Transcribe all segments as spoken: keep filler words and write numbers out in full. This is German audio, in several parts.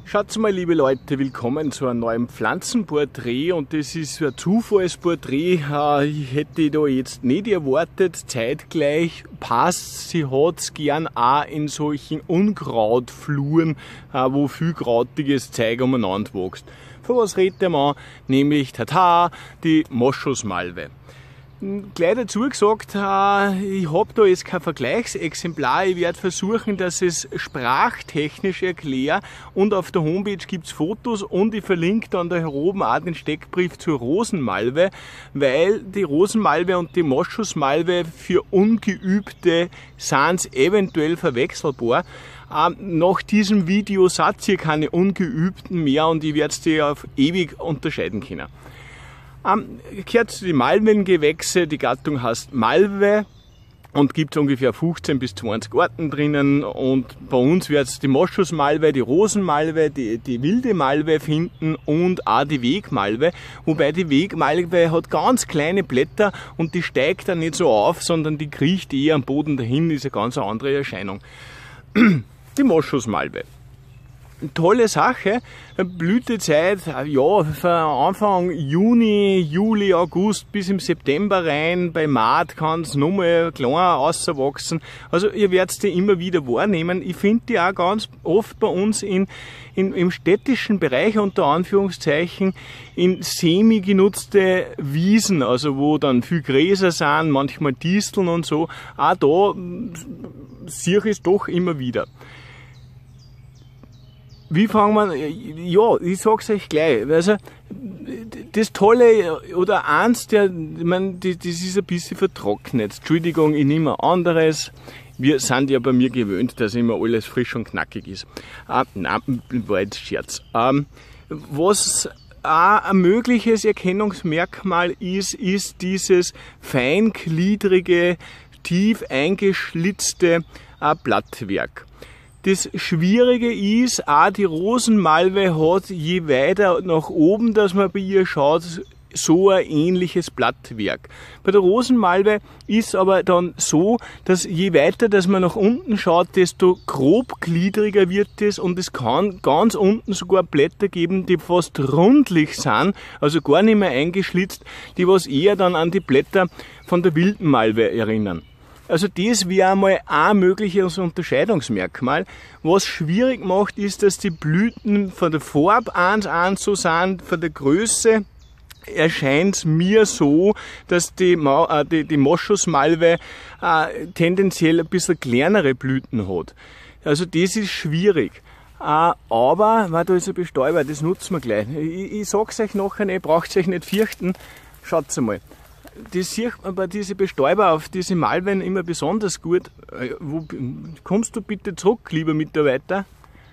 Schaut mal, liebe Leute, willkommen zu einem neuen Pflanzenporträt, und das ist ein Zufallsporträt. Ich hätte da jetzt nicht erwartet. Zeitgleich passt, sie hat's gern auch in solchen Unkrautfluren, wo viel krautiges Zeug umeinander wächst. Von was redet der Mann? Nämlich, tata, die Moschusmalve. Gleich dazu gesagt, ich habe da jetzt kein Vergleichsexemplar. Ich werde versuchen, dass ich es sprachtechnisch erkläre, und auf der Homepage gibt es Fotos, und ich verlinke dann da oben auch den Steckbrief zur Rosenmalve, weil die Rosenmalve und die Moschusmalve für Ungeübte sind eventuell verwechselbar. Ähm, nach diesem Video seid ihr keine Ungeübten mehr, und ich werde die auf ewig unterscheiden können. Ähm, gehört zu den Malvengewächse, die Gattung heißt Malve und gibt ungefähr fünfzehn bis zwanzig Arten drinnen, und bei uns wird es die Moschusmalve, die Rosenmalve, die, die wilde Malve finden und auch die Wegmalve, wobei die Wegmalve hat ganz kleine Blätter und die steigt dann nicht so auf, sondern die kriecht eher am Boden dahin, ist eine ganz andere Erscheinung. Die Moschusmalve. Tolle Sache, Blütezeit, ja, von Anfang Juni, Juli, August bis im September rein. Bei März kann es nochmal kleiner auswachsen. Also ihr werdet die immer wieder wahrnehmen. Ich finde die auch ganz oft bei uns in, in, im städtischen Bereich, unter Anführungszeichen, in semi-genutzte Wiesen, also wo dann viel Gräser sind, manchmal Disteln und so. Auch da sehe ich es doch immer wieder. Wie fangen wir, ja, ich sag's euch gleich, also, das Tolle, oder eins der, ich meine, das ist ein bisschen vertrocknet. Entschuldigung, ich nehme ein anderes. Wir sind ja bei mir gewöhnt, dass immer alles frisch und knackig ist. Ah, nein, war jetzt Scherz. Ähm, was auch ein mögliches Erkennungsmerkmal ist, ist dieses feingliedrige, tief eingeschlitzte äh, Blattwerk. Das Schwierige ist, auch die Rosenmalve hat, je weiter nach oben, dass man bei ihr schaut, so ein ähnliches Blattwerk. Bei der Rosenmalve ist aber dann so, dass je weiter, dass man nach unten schaut, desto grobgliedriger wird es, und es kann ganz unten sogar Blätter geben, die fast rundlich sind, also gar nicht mehr eingeschlitzt, die was eher dann an die Blätter von der wilden Malve erinnern. Also das wäre einmal ein mögliches Unterscheidungsmerkmal. Was schwierig macht, ist, dass die Blüten von der Farbe eins eins so sind, von der Größe erscheint es mir so, dass die, Ma äh, die, die Moschusmalve äh, tendenziell ein bisschen kleinere Blüten hat. Also das ist schwierig. Äh, aber, weil da ist ein Bestäuber, das nutzen wir gleich. Ich, ich sag's euch nachher nicht, braucht euch nicht fürchten. Schaut's einmal. Das sieht man bei diesen Bestäuber auf diese Malven immer besonders gut. Wo, kommst du bitte zurück, lieber Mitarbeiter?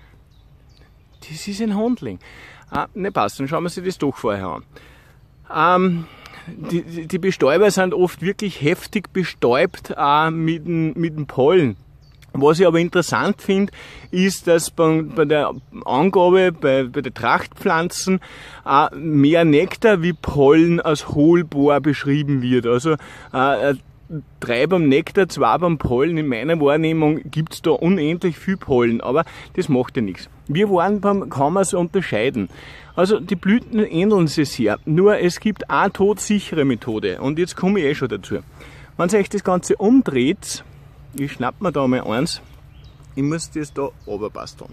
Das ist ein Handling. Ah, ne, passt, dann schauen wir uns das doch vorher an. Ähm, die, die Bestäuber sind oft wirklich heftig bestäubt äh, mit, dem, mit dem Pollen. Was ich aber interessant finde, ist, dass bei, bei der Angabe, bei, bei den Trachtpflanzen äh, mehr Nektar wie Pollen als holbar beschrieben wird. Also äh, drei beim Nektar, zwei beim Pollen. In meiner Wahrnehmung gibt's da unendlich viel Pollen, aber das macht ja nichts. Wir waren beim, kann man es unterscheiden. Also die Blüten ähneln sich sehr, nur es gibt eine todsichere Methode, und jetzt komme ich eh schon dazu. Wenn ihr euch das Ganze umdreht, ich schnapp mir da mal eins. Ich muss das da runterbasteln.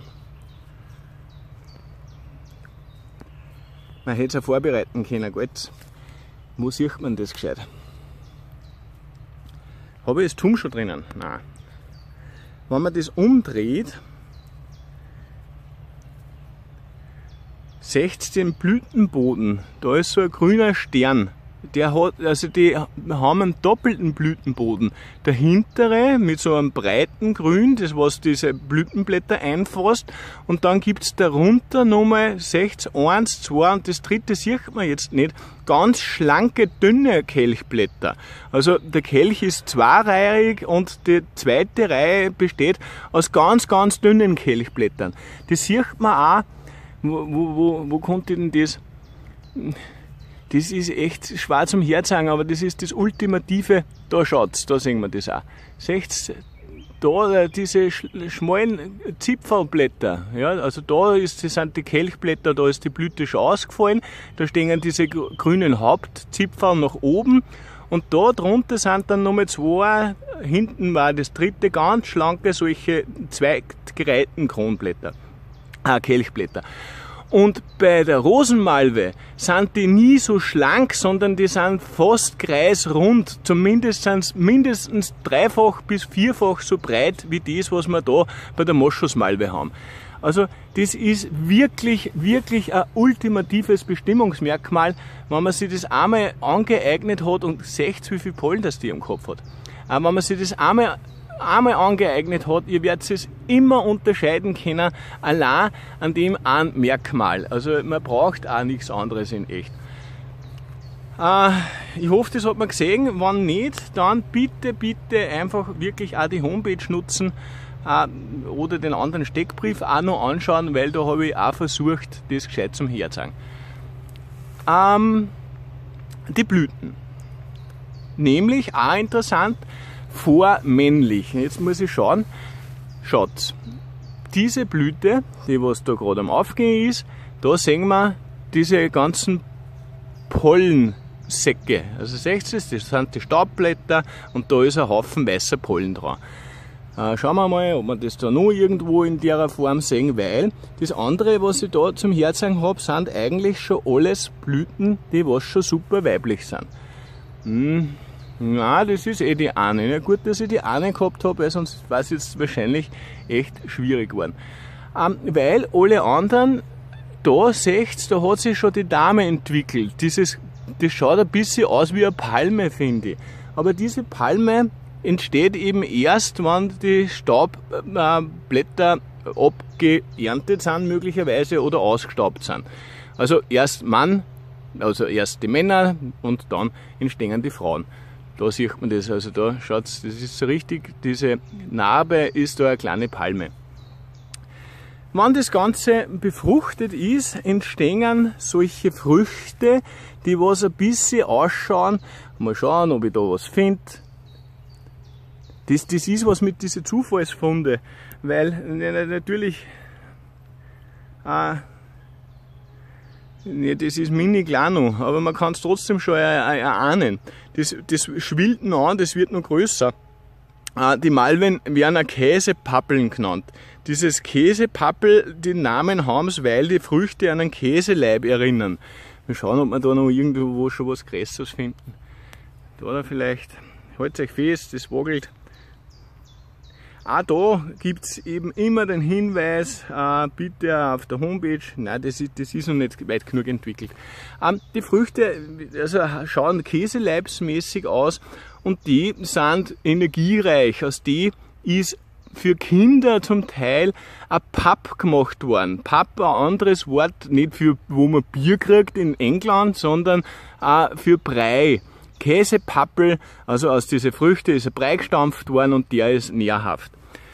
Man hätte es ja vorbereiten können, gut. Wo sieht man das gescheit? Habe ich das Tum schon drinnen? Nein. Wenn man das umdreht, seht ihr den Blütenboden. Da ist so ein grüner Stern. Der hat, also die haben einen doppelten Blütenboden. Der hintere mit so einem breiten Grün, das was diese Blütenblätter einfasst, und dann gibt's darunter nochmal sechs, eins, zwei, und das dritte sieht man jetzt nicht, ganz schlanke, dünne Kelchblätter. Also der Kelch ist zweireihig und die zweite Reihe besteht aus ganz, ganz dünnen Kelchblättern. Das sieht man auch, wo, wo, wo, wo konnte denn das? Das ist echt schwer zum Herzagen, aber das ist das Ultimative. Da schaut's, da sehen wir das auch. Seht da diese schmalen Zipfelblätter, ja, also da ist, das sind die Kelchblätter, da ist die Blüte schon ausgefallen, da stehen diese grünen Hauptzipfel nach oben und da drunter sind dann nochmal zwei, hinten war das dritte ganz schlanke, solche zweiggereihten Kronblätter, ah, Kelchblätter. Und bei der Rosenmalve sind die nie so schlank, sondern die sind fast kreisrund. Zumindest sind sie mindestens dreifach bis vierfach so breit wie das, was wir da bei der Moschusmalve haben. Also das ist wirklich, wirklich ein ultimatives Bestimmungsmerkmal, wenn man sich das einmal angeeignet hat und seht, wie viel Pollen das die im Kopf hat. Aber wenn man sich das einmal einmal angeeignet hat, ihr werdet es immer unterscheiden können, allein an dem ein Merkmal. Also man braucht auch nichts anderes in echt. Äh, ich hoffe, das hat man gesehen. Wenn nicht, dann bitte, bitte einfach wirklich auch die Homepage nutzen äh, oder den anderen Steckbrief auch noch anschauen, weil da habe ich auch versucht, das gescheit zum Herzeigen. Ähm, die Blüten. Nämlich auch interessant, vormännlich. Jetzt muss ich schauen, schaut, diese Blüte, die was da gerade am Aufgehen ist, da sehen wir diese ganzen Pollensäcke. Also seht ihr, das sind die Staubblätter und da ist ein Haufen weißer Pollen dran. Äh, schauen wir mal, ob wir das da noch irgendwo in der Form sehen, weil das andere, was ich da zum Herzeigen habe, sind eigentlich schon alles Blüten, die was schon super weiblich sind. Hm. Na, das ist eh die eine. Ja, gut, dass ich die eine gehabt habe, weil sonst war es jetzt wahrscheinlich echt schwierig geworden. Ähm, weil alle anderen, da seht ihr, da hat sich schon die Dame entwickelt. Dieses, das schaut ein bisschen aus wie eine Palme, finde ich. Aber diese Palme entsteht eben erst, wenn die Staubblätter abgeerntet sind, möglicherweise, oder ausgestaubt sind. Also erst Mann, also erst die Männer und dann entstehen die Frauen. Da sieht man das, also da schaut's, das ist so richtig, diese Narbe ist da eine kleine Palme. Wenn das Ganze befruchtet ist, entstehen solche Früchte, die was ein bisschen ausschauen. Mal schauen, ob ich da was finde. Das, das ist was mit diesen Zufallsfunde, weil natürlich äh, ja, das ist mini klein noch, aber man kann es trotzdem schon erahnen. Das, das schwillt noch an, das wird noch größer. Die Malven werden auch Käsepappeln genannt. Dieses Käsepappel, den Namen haben sie, weil die Früchte an einen Käseleib erinnern. Wir schauen, ob wir da noch irgendwo schon was Größeres finden. Da, da vielleicht. Haltet euch fest, das wackelt. Auch da gibt es eben immer den Hinweis, äh, bitte auf der Homepage, nein, das ist, das ist noch nicht weit genug entwickelt. Ähm, die Früchte also schauen käseleibsmäßig aus und die sind energiereich. Aus die ist für Kinder zum Teil ein Papp gemacht worden. Papp, ein anderes Wort, nicht für wo man Bier kriegt in England, sondern äh, für Brei. Käsepappel, also aus diesen Früchten ist ein Brei gestampft worden und der ist nährhaft.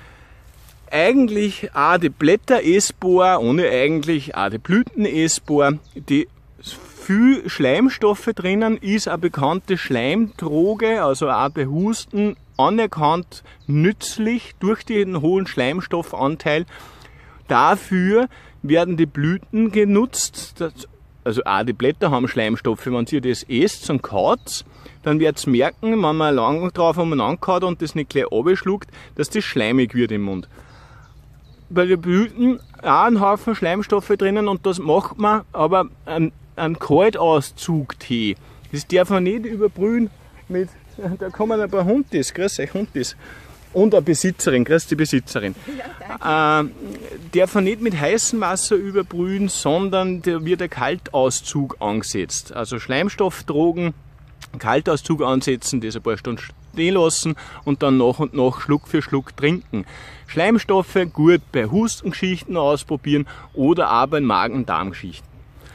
Eigentlich auch die Blätter essbar, ohne eigentlich auch die Blüten essbar. Die viel Schleimstoffe drinnen, ist eine bekannte Schleimdroge, also auch bei Husten anerkannt nützlich durch den hohen Schleimstoffanteil. Dafür werden die Blüten genutzt, also auch die Blätter haben Schleimstoffe. Wenn ihr das esst und kaut, dann werdet ihr merken, wenn man lang drauf umeinander kaut und das nicht gleich runterschluckt, dass das schleimig wird im Mund. Bei den Blüten auch ein Haufen Schleimstoffe drinnen und das macht man aber einen, einen Kaltauszug-Tee. Das darf man nicht überbrühen mit, da kommen ein paar Hundis, grüß euch Hundis. Und eine Besitzerin, grüß die Besitzerin. Ja, äh, darf man nicht mit heißem Wasser überbrühen, sondern da wird ein Kaltauszug angesetzt. Also Schleimstoffdrogen, Kaltauszug ansetzen, das ein paar Stunden stehen lassen und dann nach und nach Schluck für Schluck trinken. Schleimstoffe gut bei Hustengeschichten ausprobieren oder auch bei Magen-Darm-Geschichten.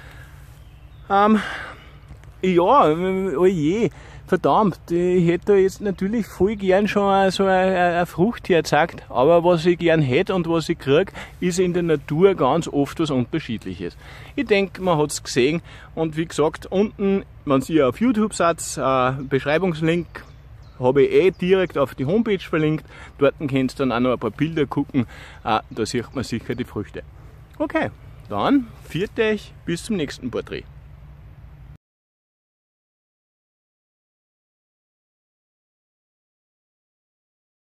Ähm, ja, oh je. Verdammt, ich hätte jetzt natürlich voll gern schon so eine, eine Frucht hergezeigt, aber was ich gern hätte und was ich kriege, ist in der Natur ganz oft was Unterschiedliches. Ich denke, man hat es gesehen und wie gesagt, unten, wenn ihr auf YouTube seid, äh, Beschreibungslink, habe ich eh direkt auf die Homepage verlinkt. Dort kannst du dann auch noch ein paar Bilder gucken. Ah, da sieht man sicher die Früchte. Okay, dann viert euch, bis zum nächsten Porträt.